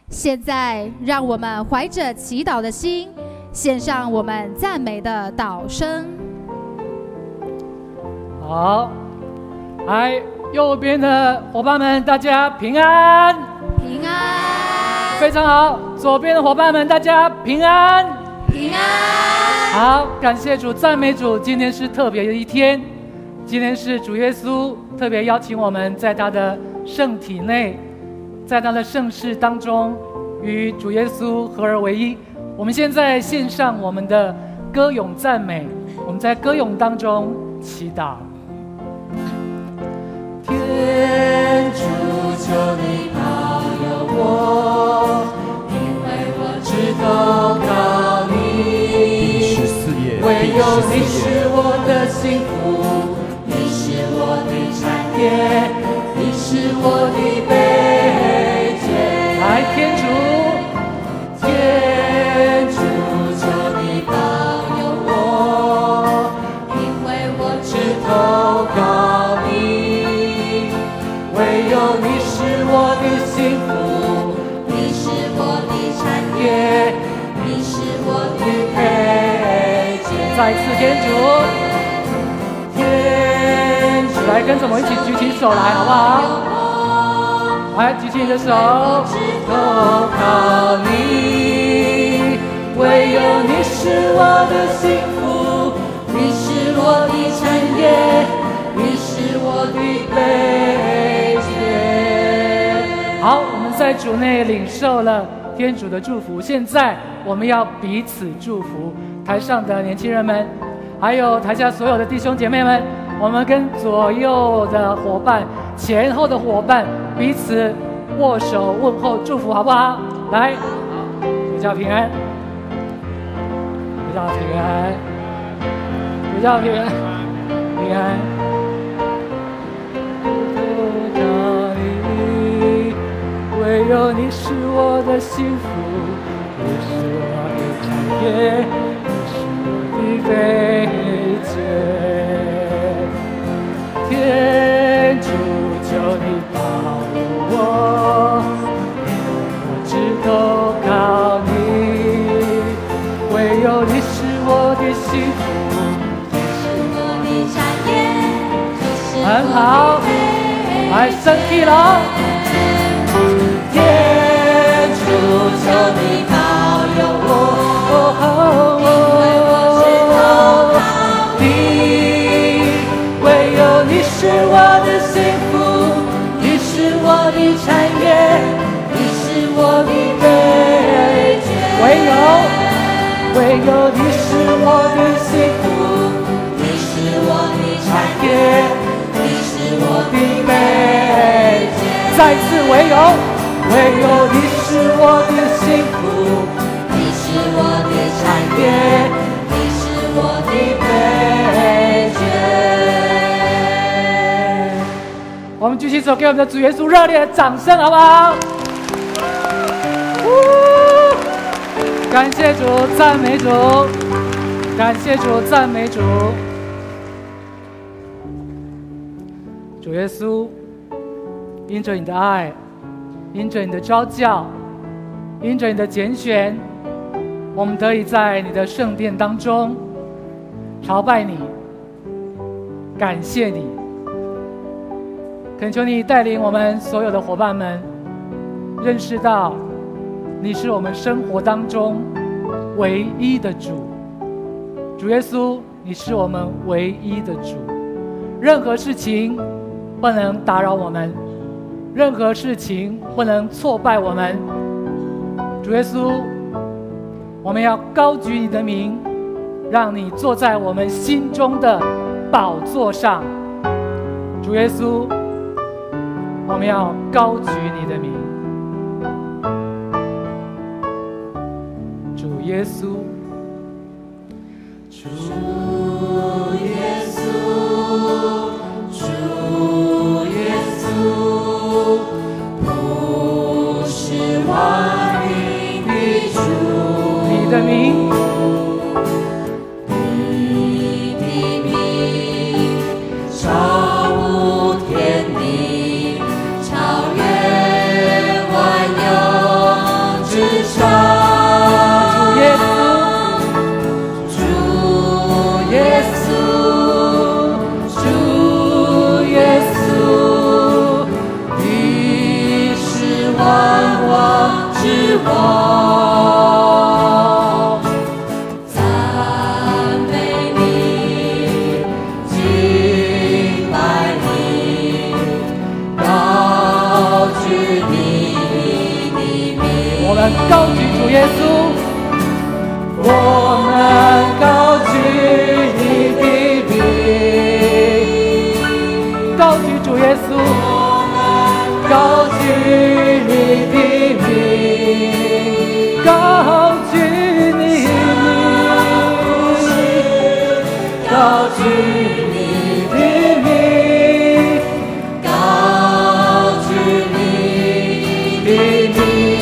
现在，让我们怀着祈祷的心，献上我们赞美的祷声。 好，来，右边的伙伴们，大家平安， 平安， 非常好。左边的伙伴们，大家平安， 平安。 好，感谢主，赞美主。今天是特别的一天，今天是主耶稣特别邀请我们在他的圣体内，在他的圣事当中，与主耶稣合而为一。我们现在献上我们的歌咏赞美，我们在歌咏当中祈祷。 天主，求你保佑我，因为我只投靠你。唯有你是我的幸福，你是我的产业，你是我的悲节。 来，天主， 天主，求你保佑我，因为我只投靠你。唯有你是我的幸福，你是我的产业，你是我的悲节。 再次天主， 天主， 来跟着我们一起举起手来，好不好？来，举起你的手， 投靠你，唯有你是我的幸福，你是我的产业，你是我的悲节。 好，我们在主内领受了天主的祝福，现在我们要彼此祝福。台上的年轻人们，还有台下所有的弟兄姐妹们，我们跟左右的伙伴、前后的伙伴彼此握手问候祝福，好不好？来，主教平安，主教平安，主教平安，平安。唯有你是我的幸福，你是我的产业，你是我的悲节。天主，求你保佑我，因为我只投靠你。唯有你是我的幸福， 你是我的产业，你是我的很好，来升起了。 天主，求你保佑我，因为我是投靠你。唯有你是我的幸福，你是我的产业，你是我的悲节。 唯有你是我的幸福， 你是我的产业，你是我的悲节。 再次唯有你是我的幸福， 你是我的产业，你是我的悲节。 我们举起手，给我们的主耶稣热烈的掌声，好不好？感谢主，赞美主，感谢主，赞美主。主耶稣，因着你的爱，因着你的召叫，因着你的拣选，我们得以在你的圣殿当中朝拜你，感谢你。恳求你带领我们所有的伙伴们认识到你是我们生活当中唯一的主。主耶稣，你是我们唯一的主，任何事情不能打扰我们，任何事情不能挫败我们。主耶稣，我们要高举你的名，让你坐在我们心中的宝座上。主耶稣，我们要高举你的名。主耶稣，主耶稣，主耶稣，普世万民的主， 你的名， 你的名超乎天地，超越万有。 我，赞美你，敬拜你，高举你的名。 我们高举主耶稣， 我们高举你的名， 高举主耶稣， 高举你的名， 高举你名， 高举你的名，高举你的名，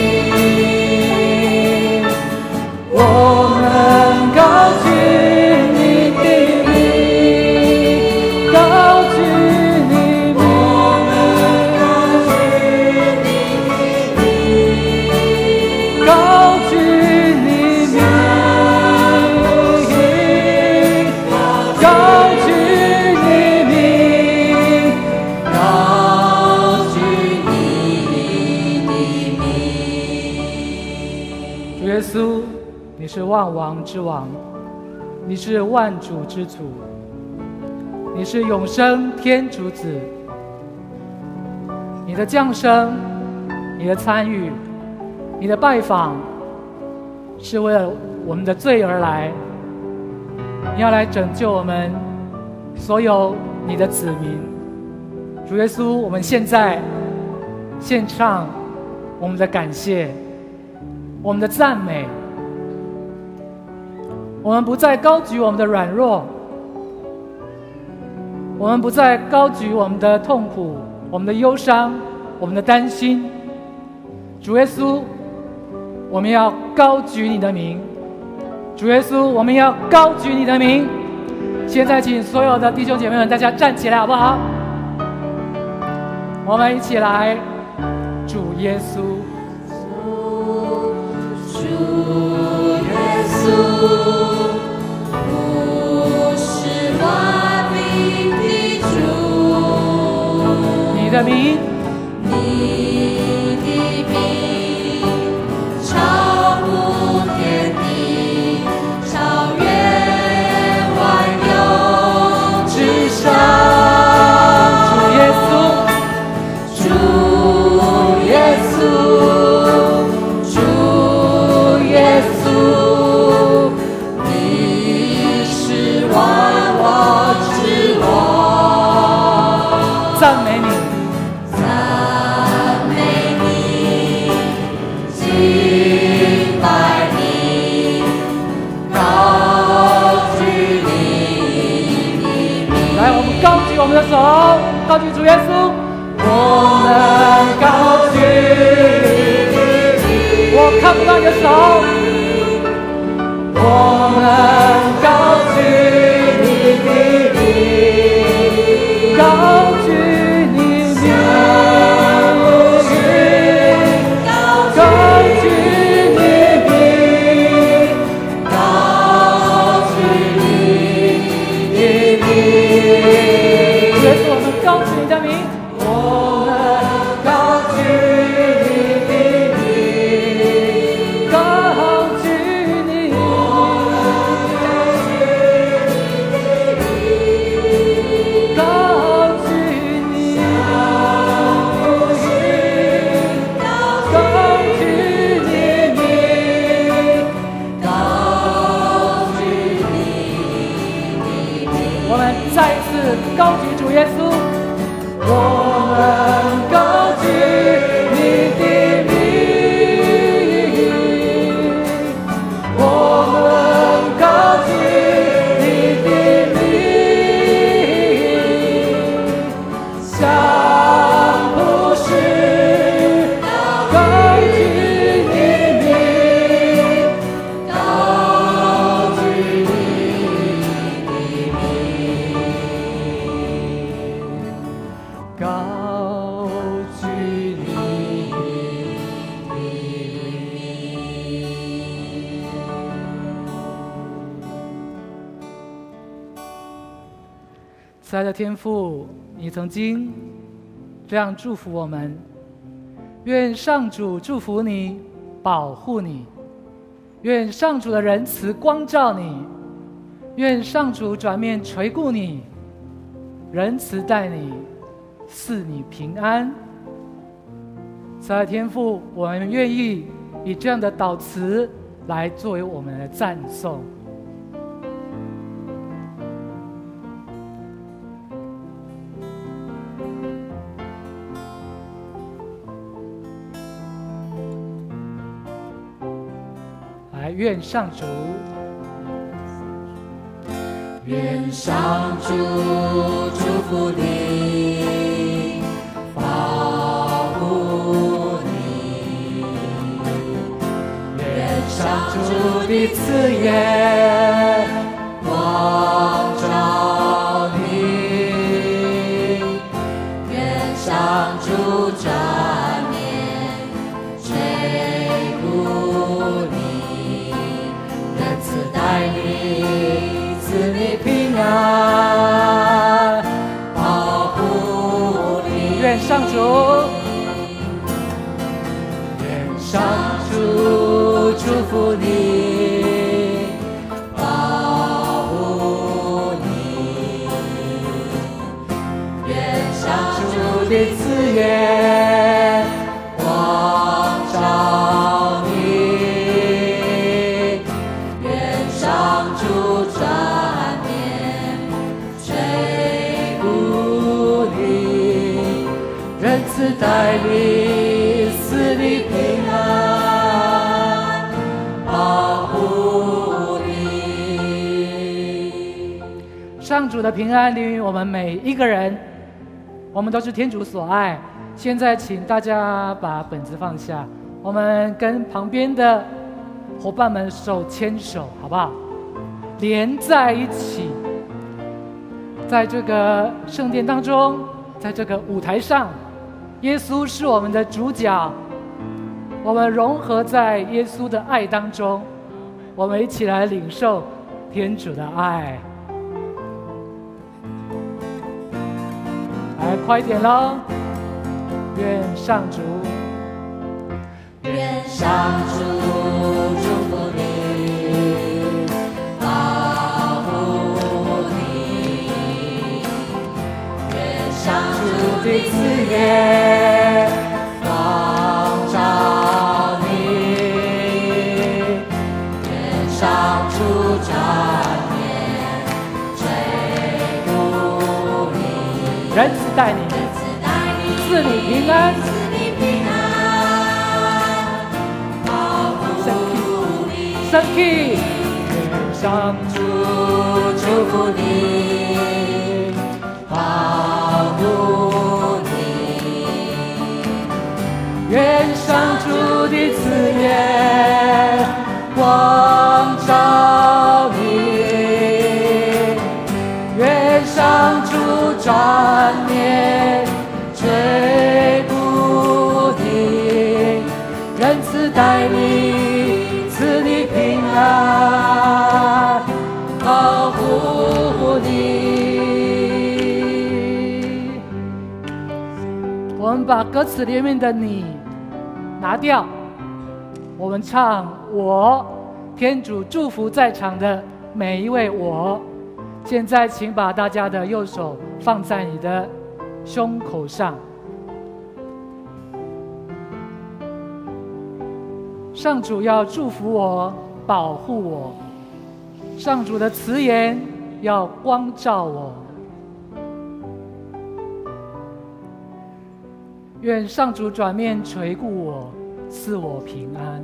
我们高举你的名，高举你名，高举你名，高举你名，高举你的名。 主耶稣，你是万王之王，你是万主之主，你是永生天主子。你的降生，你的参与，你的拜访，是为了我们的罪而来。你要来拯救我们所有你的子民。主耶稣，我们现在献唱我们的感谢，我们的赞美。我们不再高举我们的软弱，我们不再高举我们的痛苦、我们的忧伤、我们的担心。主耶稣，我们要高举你的名。主耶稣，我们要高举你的名。现在请所有的弟兄姐妹们，大家站起来好不好？我们一起来，主耶稣， 主耶稣，不是万民的主， 你的名， 你的名超乎天地，超越万有之上。 主耶稣， 主耶稣，主耶稣，你是万王之王。 赞美你， 赞美你，敬拜你，高举你的名。 来，我们高举我们的手，高举主耶稣。 我们高举你的名， 我看不到你的手， 我们高举你的名， 高举你名， 高举你名，高举你的名。 主耶稣，我们高举你的名。 我们高举你的名， 高举你名，高举你名，高举你名， 高举你的名。 我们再一次高举主耶稣， 我们高举你的名，我们高举你的名，像不是高举你名，高举你的名。高举你的名。 慈爱的天父，你曾经这样祝福我们，愿上主祝福你， 保护你，愿上主的仁慈光照你，愿上主转面垂顾你，仁慈待你，赐你平安。慈爱天父，我们愿意以这样的祷词来作为我们的赞颂。来，愿上主， 愿上主祝福你，保护你，愿上主的慈颜光照你，愿上主转面垂顾你，仁慈待你，赐你平安，保护你。 愿上主， 愿上主祝福你，保护你。愿上主的慈颜光照你，愿上主转面垂顾你，仁慈待你，赐你平安，保护你。 上主的平安临于我们每一个人，我们都是天主所爱。现在请大家把本子放下，我们跟旁边的伙伴们手牵手，好不好？连在一起，在这个圣殿当中，在这个舞台上，耶稣是我们的主角，我们融合在耶稣的爱当中，我们一起来领受天主的爱。来，快一点喽！愿上主， 愿上主祝福你，保护你，愿上主的慈颜光照你，愿上主转面垂顾你， 仁慈待你，赐你平安， 保护你。 生气， 愿上主祝福你，保护你。愿上主的慈颜光照你，愿上主转面垂顾你，仁慈待你，赐你平安，保护你。 我们把歌词里面的你拿掉，我们唱我，天主祝福在场的每一位我。现在请把大家的右手放在你的胸口上，上主要祝福我，保护我，上主的慈颜要光照我，愿上主转面垂顾我，赐我平安。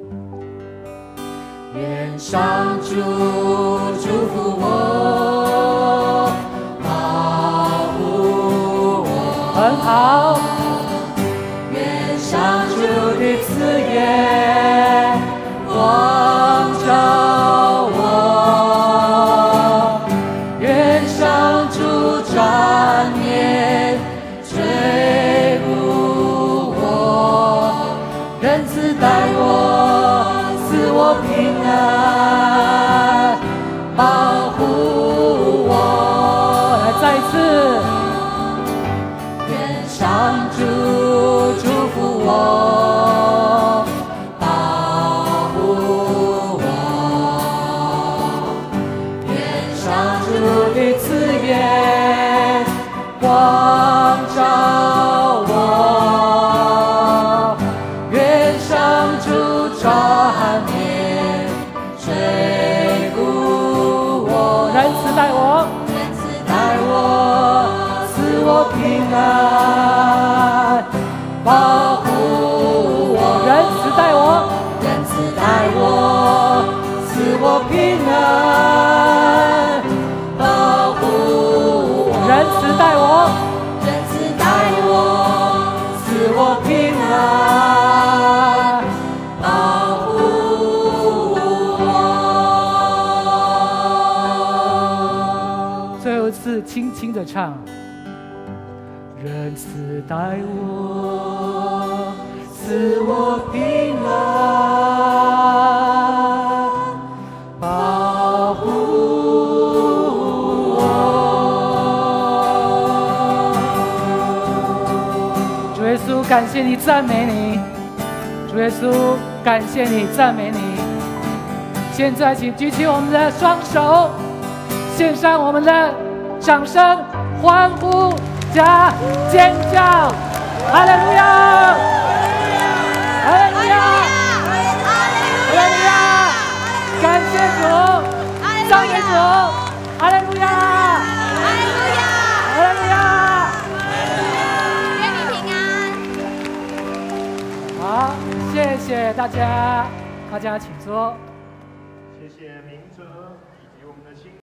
愿上主祝福我，保护我。 很好。 愿上主的慈颜光照我，愿上主转面垂顾我，仁慈待我，赐我平安，保护我。 来，再一次。 愿上主祝福我，保冠冕垂顾我， 仁慈待我， 待我，赐我平安，保护我， 仁慈待我， 仁慈待我，赐我平安，保护我， 仁慈待我， 仁慈待我，赐我平安，保护我。 最后一次轻轻的唱，仁慈待我， 赐我平安，保护我。 主耶稣，感谢你，赞美你。主耶稣，感谢你，赞美你。现在，请举起我们的双手，献上我们的掌声、欢呼加尖叫！哈利路亚！哈利路亚！哈利路亚！感谢主，赞美主！哈利路亚！哈利路亚！ 愿你平安。 好，谢谢大家，大家请坐。 谢谢明哲以及我们的亲。